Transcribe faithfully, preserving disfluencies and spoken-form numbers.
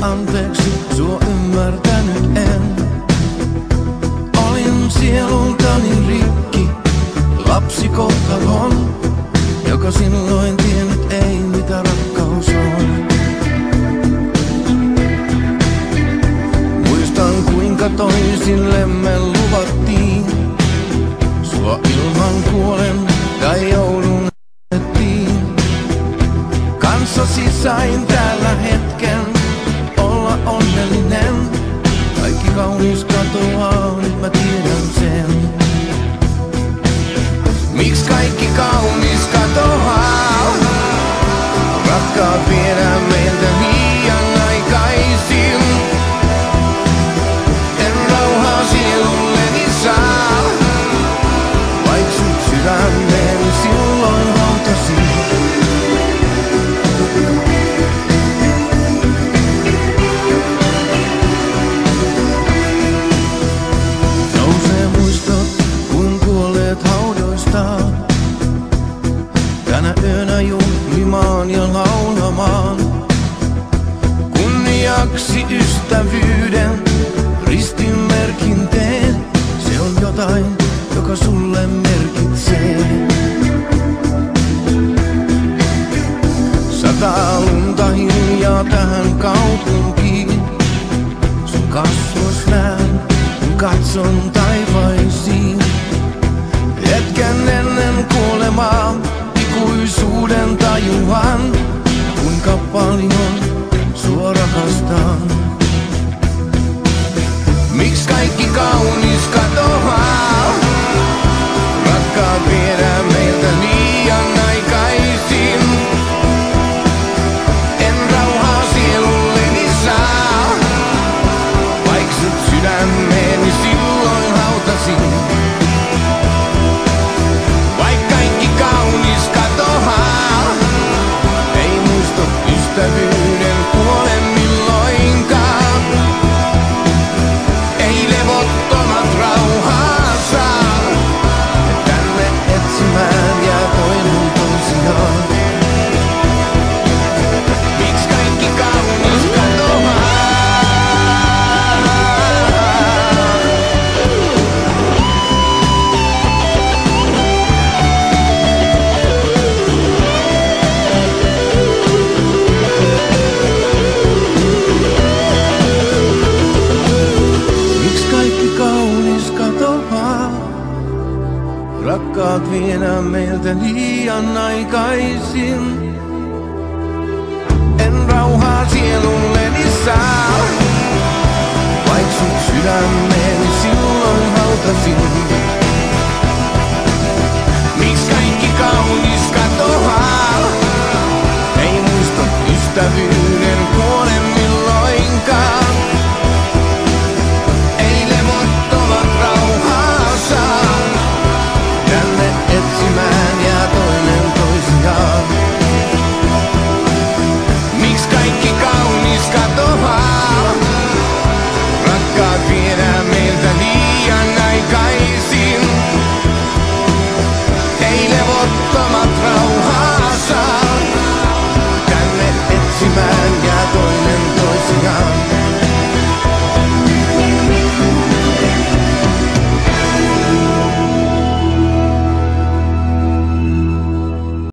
anteeksi, sua ymmärtänyt en. Olin sielultani rikki, lapsi kohtalon, joka silloin tiennyt ei mitä rakkaus on. Muistan kuinka toisillemme luvattiin, sua ilman kuolen tai joulun ettiin. Kanssasi sain täällä hetken olla onnellinen. Kaikki kaunis katoaa, nyt mä tiedän sen. Miks kaikki kaunis katoaa? Rakkaat viedään meiltä liian aikaisin. En rauhaa sielulleni saa, vaik sut sydämeeni silloin hautasin. Nousee muistot, kun kuolleet haudoistaan. Tänä yönä juhlimaan ja laulamaan. Kunniaksi ystävyyden ristinmerkin teen. Se on jotain, joka sulle merkitsee. Sataa lunta hiljaa tähän kaupunkiin. Sun kasvos näen, kun katson taivaisiin. Hetken ennen kuolemaa ikuisuuden tajuan, kuinka paljon sua rakastan. Miks kaikki kaunis katoaa? Rakkaat viedään meiltä liian aikaisin. En rauhaa sielulleni saa, vaik sut sydämeeni silloin hautasin. Vaik kaikki kaunis katoaa, ei muista ystävyyden kuole milloinkaan. Ei levottomat rauhaa saa, tänne etsimään jää toinen toisiaan. Miks kaikki kaunis katoaa? Rakkaat viedään meiltä liian aikaisin. En rauhaa sielulleni saa, vaik sut sydämeeni silloin hautasin. Miks kaikki kaunis katoaa? Ei muista ystävyyttä.